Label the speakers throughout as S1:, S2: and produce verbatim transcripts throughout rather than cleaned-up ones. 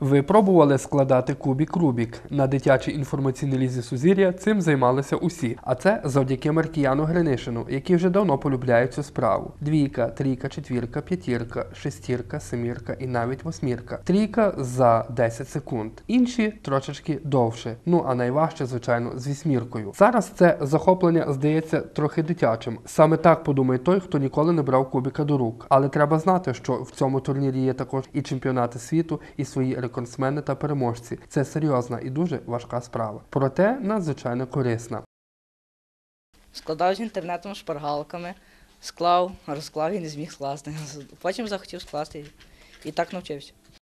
S1: Ви пробували складати кубік Рубік? На дитячій інформаційній лізі Сузір'я цим займалися усі. А це завдяки Маркіяну Гринишину, який вже давно полюбляє цю справу. Двійка, трійка, четвірка, п'ятірка, шестірка, семірка і навіть восьмірка. Трійка за десять секунд. Інші трошечки довше. Ну а найважче, звичайно, з вісьміркою. Зараз це захоплення здається трохи дитячим. Саме так подумає той, хто ніколи не брав кубіка до рук. Але треба знати, що в цьому турнірі є також і чемпіонати світу, і свої рекордсмени та переможці. Це серйозна і дуже важка справа. Проте надзвичайно корисна.
S2: Складав з інтернетом шпаргалками, склав, розклав і не зміг скласти. Потім захотів скласти і так навчився.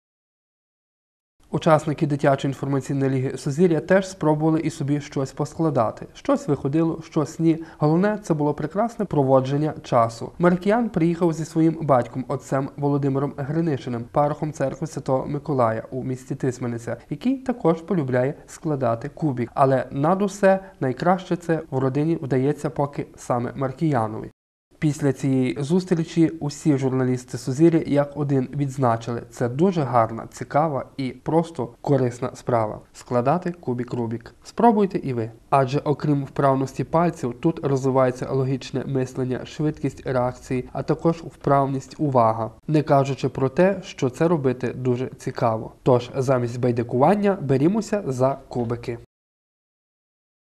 S1: Учасники дитячої інформаційної ліги Сузір'я теж спробували і собі щось поскладати. Щось виходило, щось ні. Головне, це було прекрасне проводження часу. Маркіян приїхав зі своїм батьком, отцем Володимиром Гринишиним, парохом церкви Святого Миколая у місті Тисмениця, який також полюбляє складати кубік. Але над усе найкраще це в родині вдається поки саме Маркіянові. Після цієї зустрічі усі журналісти Сузір'я як один відзначили – це дуже гарна, цікава і просто корисна справа – складати кубік Рубік. Спробуйте і ви. Адже окрім вправності пальців, тут розвивається логічне мислення, швидкість реакції, а також вправність увага. Не кажучи про те, що це робити дуже цікаво. Тож, замість байдикування берімося за кубики.